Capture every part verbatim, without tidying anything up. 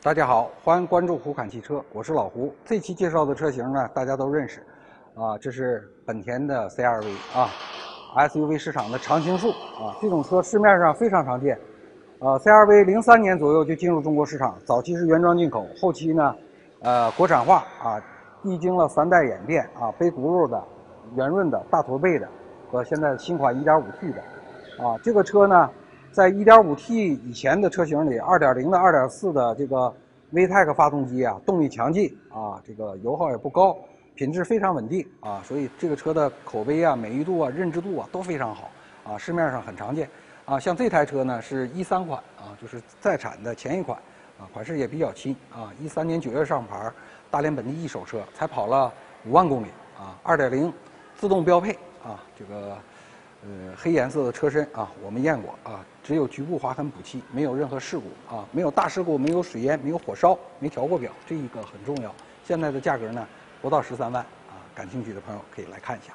大家好，欢迎关注胡侃汽车，我是老胡。这期介绍的车型呢，大家都认识，啊，这是本田的 C R V 啊 ，S U V 市场的常青树啊，这种车市面上非常常见。呃 ，C R V 零三年左右就进入中国市场，早期是原装进口，后期呢，呃，国产化啊，历经了三代演变啊，背轱辘的、圆润的、大驼背的，和现在新款 一点五 T 的，啊，这个车呢。在 一点五 T 以前的车型里 ，二点零 的、二点四 的这个 V TEC 发动机啊，动力强劲啊，这个油耗也不高，品质非常稳定啊，所以这个车的口碑啊、美誉度啊、认知度啊都非常好啊，市面上很常见啊。像这台车呢是一三款啊，就是在产的前一款啊，款式也比较新啊，一三年九月上牌，大连本地一手车，才跑了五万公里啊， 二点零 自动标配啊，这个。呃，黑颜色的车身啊，我们验过啊，只有局部划痕补漆，没有任何事故啊，没有大事故，没有水烟，没有火烧，没调过表，这一个很重要。现在的价格呢，不到十三万啊，感兴趣的朋友可以来看一下。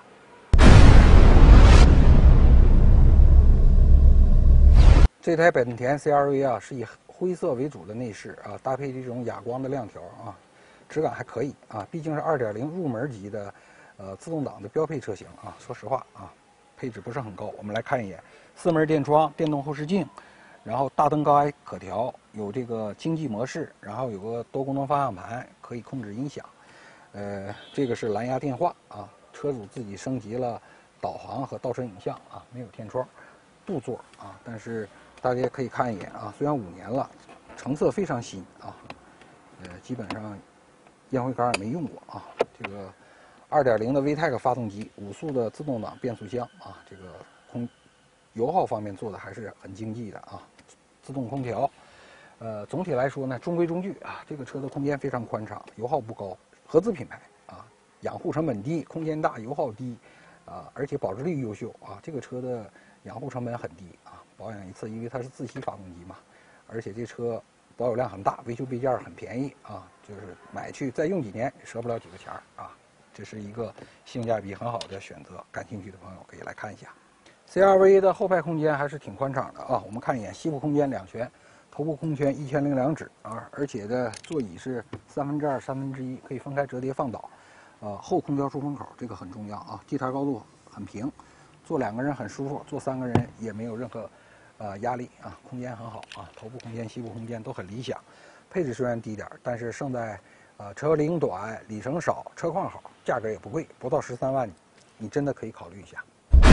这台本田 C R V 啊，是以灰色为主的内饰啊，搭配这种哑光的亮条啊，质感还可以啊，毕竟是 二点零 入门级的呃自动挡的标配车型啊，说实话啊。配置不是很高，我们来看一眼：四门电窗、电动后视镜，然后大灯高矮可调，有这个经济模式，然后有个多功能方向盘，可以控制音响。呃，这个是蓝牙电话啊，车主自己升级了导航和倒车影像啊，没有天窗，镀座啊，但是大家可以看一眼啊，虽然五年了，成色非常新啊，呃，基本上烟灰缸也没用过啊，这个。二点零 的 V TEC 发动机，五速的自动挡变速箱啊，这个空油耗方面做的还是很经济的啊。自动空调，呃，总体来说呢中规中矩啊。这个车的空间非常宽敞，油耗不高，合资品牌啊，养护成本低，空间大，油耗低啊，而且保值率优秀啊。这个车的养护成本很低啊，保养一次，因为它是自吸发动机嘛，而且这车保有量很大，维修备件很便宜啊，就是买去再用几年，折不了几个钱儿啊。这是一个性价比很好的选择，感兴趣的朋友可以来看一下。C R V 的后排空间还是挺宽敞的啊，我们看一眼，膝部空间两拳，头部空间一千零两指啊，而且的座椅是三分之二、三分之一，可以分开折叠放倒。呃，后空调出风口这个很重要啊，地台高度很平，坐两个人很舒服，坐三个人也没有任何呃压力啊，空间很好啊，头部空间、膝部空间都很理想。配置虽然低点，但是胜在。啊，车龄短，里程少，车况好，价格也不贵，不到十三万，你真的可以考虑一下。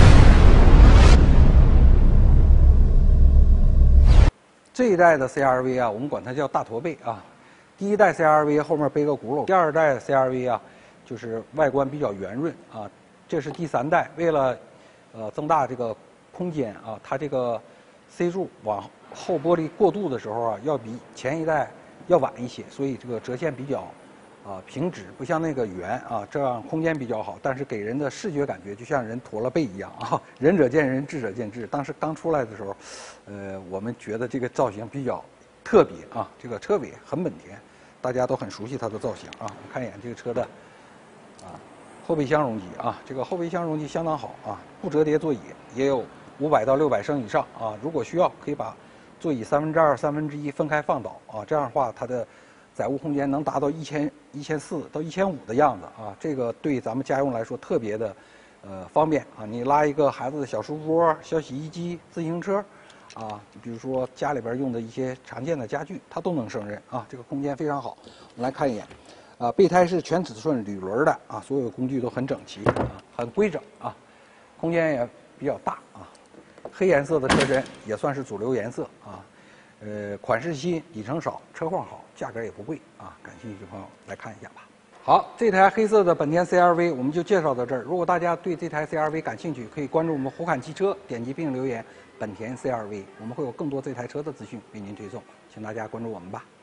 这一代的 C R V 啊，我们管它叫大驼背啊。第一代 C R V 后面背个轱辘，第二代 C R V 啊，就是外观比较圆润啊。这是第三代，为了呃增大这个空间啊，它这个 C 柱往后玻璃过渡的时候啊，要比前一代。要晚一些，所以这个折线比较啊平直，不像那个圆啊，这样空间比较好，但是给人的视觉感觉就像人驼了背一样啊。仁者见仁，智者见智。当时刚出来的时候，呃，我们觉得这个造型比较特别啊，这个车尾很本田，大家都很熟悉它的造型啊。我们看一眼这个车的啊后备箱容积啊，这个后备箱容积相当好啊，不折叠座椅，也有五百到六百升以上啊。如果需要，可以把座椅三分之二、三分之一分开放倒啊，这样的话它的载物空间能达到一千、一千四到一千五的样子啊。这个对咱们家用来说特别的呃方便啊。你拉一个孩子的小书桌、小洗衣机、自行车啊，比如说家里边用的一些常见的家具，它都能胜任啊。这个空间非常好。我们来看一眼啊，备胎是全尺寸铝轮的啊，所有工具都很整齐啊，很规整啊，空间也比较大啊。黑颜色的车身也算是主流颜色啊，呃，款式新，里程少，车况好，价格也不贵啊。感兴趣的朋友来看一下吧。好，这台黑色的本田 C R V 我们就介绍到这儿。如果大家对这台 C R V 感兴趣，可以关注我们胡侃汽车，点击并留言本田 C R V， 我们会有更多这台车的资讯为您推送，请大家关注我们吧。